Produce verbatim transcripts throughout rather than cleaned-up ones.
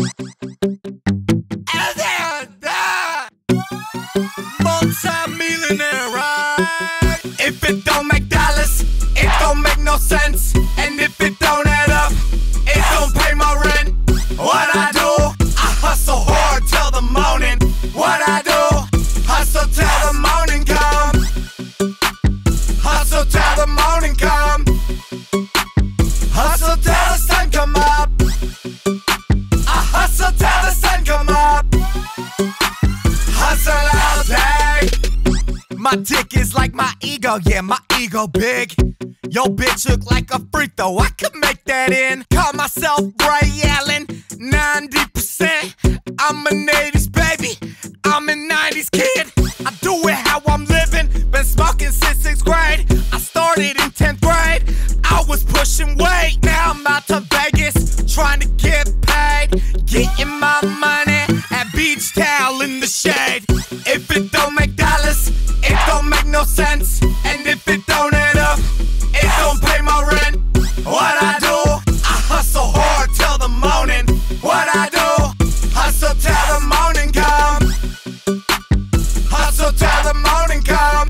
Multi-millionaire, right? If it don't make dollars, it don't make no sense. And if it don't add up, it don't pay my rent. What I do, I hustle hard till the morning. What I do, hustle till the morning come. Hustle till the morning come. Hustle till the sun come up. I hustle till the sun come up. Hustle all day. My dick is like my ego, yeah, my ego big. Yo, bitch look like a freak though, I could make that in. Call myself Ray Allen, ninety percent. I'm an eighties baby, I'm a nineties kid. I do it how I'm living, been smoking since sixth grade. I started in tenth grade, I was pushing weight. Now I'm out to Vegas, trying to get paid. Getting my money at Beach Towel in the shade. If it don't make dollars, it don't make no sense. And if it don't add up, it don't pay my rent. What I do, I hustle hard till the morning. What I do, hustle till the morning come. Hustle till the morning come.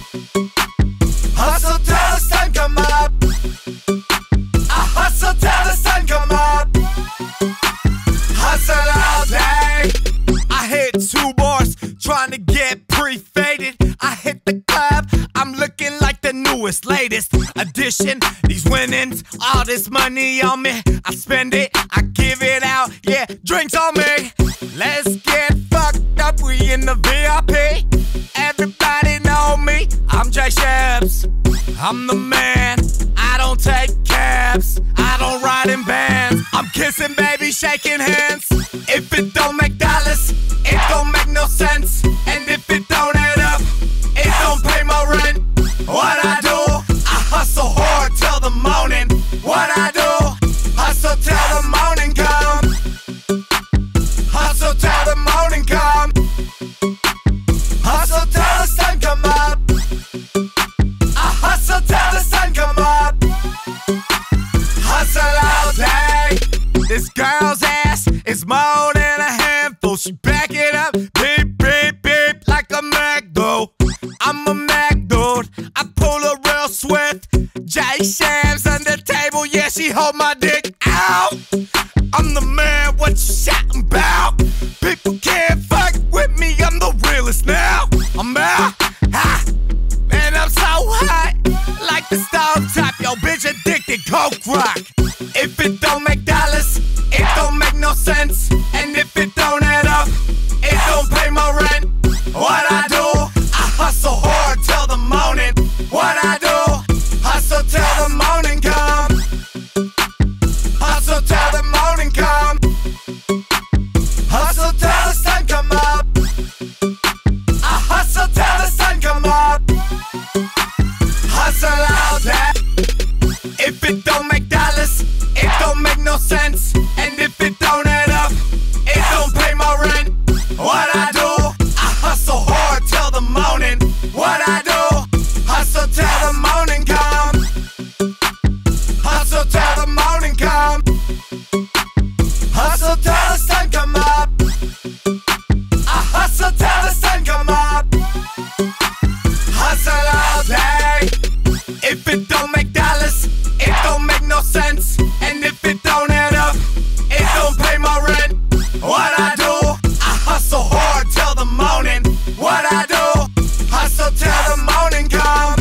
Hustle till the sun come up. I hustle till the sun come up. Hustle all day. I hit two bars, trying to get pre-faded. I hit the club, I'm looking like the newest, latest edition. These winnings, all this money on me, I spend it, I give it out, yeah, drinks on me. Let's get fucked up, we in the V I P. Everybody know me, I'm Jay Sheps. I'm the man, I don't take cabs, I don't ride in bands. I'm kissing baby, shaking hands. If it don't make dollars, it don't make no sense. And if it don't add up, it don't pay my rent. What I do, I hustle hard till the morning. What I do, hustle till the morning come. Hustle till the morning come. Hustle till the sun come up. I hustle till the sun come up. Hustle all day. This girl's ass is more than a handful. She back it up, beep, beep, beep, like a Mac dude. I'm a Mac dude, I pull her real swift. Jay Shams on the table, yeah, she hold my dick out. I'm the man, what you shouting about? People can't fuck with me, I'm the realest now. I'm out, ha, man, I'm so hot, like the stove top, yo, bitch addicted, coke rock. If it don't make dollars, it don't make no sense. And if it don't add up, it don't pay my rent. What I do, I hustle hard till the morning. What I do, hustle till the morning come. Hustle till the morning come. Hustle till the sun come up. I hustle till the sun come up. Hustle all day. If it don't make dollars, it don't make no sense. And if it don't add up, it don't pay my rent. What I do, I hustle hard till the morning. What I do, hustle till the morning come. Hustle till the morning come. Hustle till the sun come up. I hustle till the sun come up. Hustle all day. If it don't make dollars, it don't make no sense. And if it don't add up, it don't pay my rent. What I do, I hustle hard till the morning. What I do, hustle till the morning come.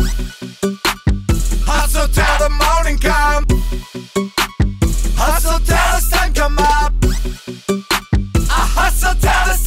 Hustle till the morning come. Hustle till the sun come up. I hustle till the